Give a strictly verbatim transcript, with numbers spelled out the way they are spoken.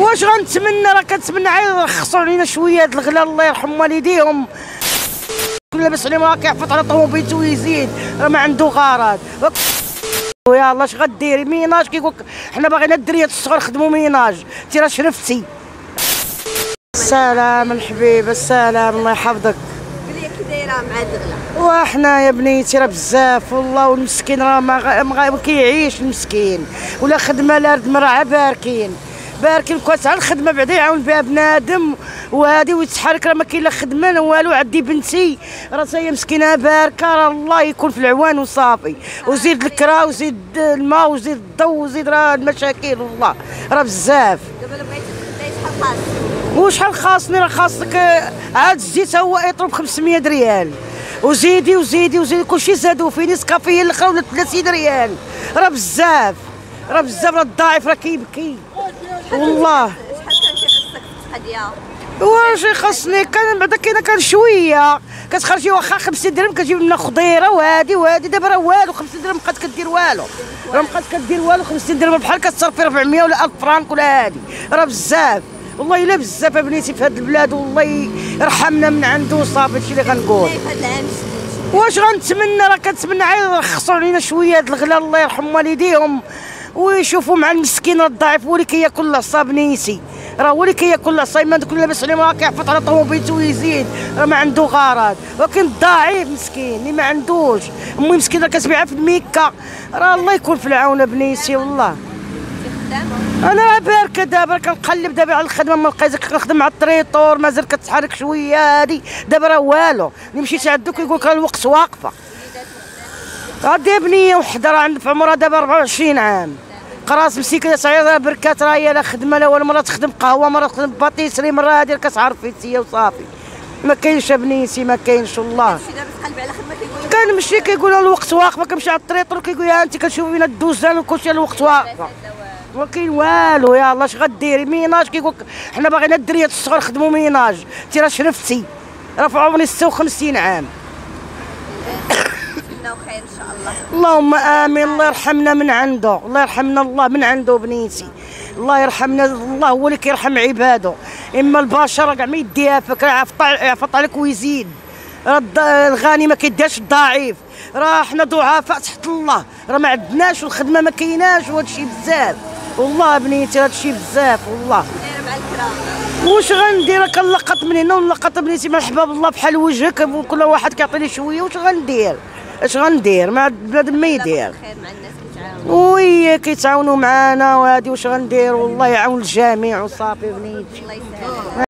واش غنتمنى؟ راه كنتمنى عاد يرخصوا علينا شويه هاد الغلا، الله يرحم والديهم. كل لاباس عليهم راه كيحفظ على طوموبيلته ويزيد، راه ما عنده غرض. ويا الله اش غديري؟ ميناج كيقول حنا باغيين الدريات الصغار يخدموا ميناج، انت راه شرفتي. السلام الحبيب، السلام، الله يحفظك. قولي كي دايره مع هاد الغلا؟ وحنا يا بنيتي راه بزاف والله، والمسكين راه ما, ما كيعيش المسكين، ولا خدمه لا رد مرعى باركين باركين كويس على الخدمه بعدا يعاون بها بنادم، وهادي ويتحرك راه ما كاين لا خدمه لا والو. عندي بنتي راه هي مسكينه باركه، راه الله يكون في العوان وصافي، وزيد الكرا وزيد الماء وزيد الضو وزيد راه المشاكل والله راه بزاف. دابا الا بغيتي تخداي شحال خاص؟ وشحال خاصني؟ راه خاصك عاد الزيت هو يطلب خمسمية ريال، وزيدي وزيدي وزيدي كلشي زادوا فيه. نسكافيه الاخر ولا ثلاثين ريال، راه بزاف، راه بزاف، راه الضعيف راه كيبكي والله. شحال كان كيخصك في القضيه؟ واش يخصني؟ كان بعدا كاينه كان شويه كتخرجي واخا خمسين درهم كتجيب لنا خضيره وهادي وهادي. دابا راه والو، خمسين درهم مابقات كدير والو، راه مابقات كدير والو. خمسين درهم بحال كتصرفي ربعمية ولا ألف فرانك ولا هادي، راه بزاف والله الا بزاف يا بنيتي في هاد البلاد، والله يرحمنا من عنده وصافي. هادشي اللي غنقول. واش غنتمنى؟ راه كنتمنى عاد يرخصوا علينا شويه هاد الغلا، الله يرحم والديهم، ويشوفوا مع المسكين الضعيف. هو اللي كياكل العصا بنيتي، راه هو اللي كياكل العصا. ما دوك اللي لاباس عليهم راه كيحفظ على طوموبيلته ويزيد، راه ما عنده غرض. ولكن الضعيف مسكين اللي ما عندوش، امي مسكينه كتبيعها في الميكا، راه الله يكون في العون بنيتي والله. انا راه باركه دابا كنقلب دابا على الخدمه، ما لقيتش كنخدم مع الطريطور، مازال كتحرك شويه هادي. دابا راه والو، اللي مشيت عندو كيقول لك الوقت واقفه. غادي بنيه وحده راه عندها في عمرها دابا أربعة وعشرين عام، قراص مسكينه صغيره بركات، راه هي لا خدمه لا والو. مرة تخدم قهوه، مرة تخدم باتيسري، مرة هادي كتعرفي انتيا وصافي. ما كاينش بنيتي، ما كاينش والله. كنمشي دابا تقلبي على خدمه كيقول لك كنمشي كيقولوا الوقت واقفه، كنمشي على الطريطور كيقول لي انت كتشوفي فينا الدوزان وكلشي الوقت واقفه. ما كاين والو، يا الله اش غديري؟ ميناج كيقول حنا باغيين الدريات الصغار يخدموا ميناج، انت راه شرفتي، راه في عمري ستة وخمسين عام. نتمناو خير ان شاء الله. اللهم امين، الله يرحمنا من عنده، الله يرحمنا الله من عنده بنيتي، الله يرحمنا الله، هو اللي كيرحم عباده. اما البشر راه كاع ما يديها فيك، راه يعفط عليك ويزيد. راه الغني ما كيديرش الضعيف، راه حنا ضعفاء تحت الله، راه ما عندناش والخدمه ما كايناش، وهذا الشيء بزاف والله بنيتي، هذا الشيء بزاف والله. دايره مع الكرا؟ واش غندير؟ كنلقط من هنا ونلقط بنيتي، مرحبا بالله بحال وجهك، وكل واحد كيعطيني شويه. واش غندير؟ اش غندير؟ ما بنادم ما يدير. خير مع الناس كيتعاونوا. وي كيتعاونوا معانا وهادي، واش غندير؟ والله يعاون الجميع وصافي بنيتي. الله يسهل.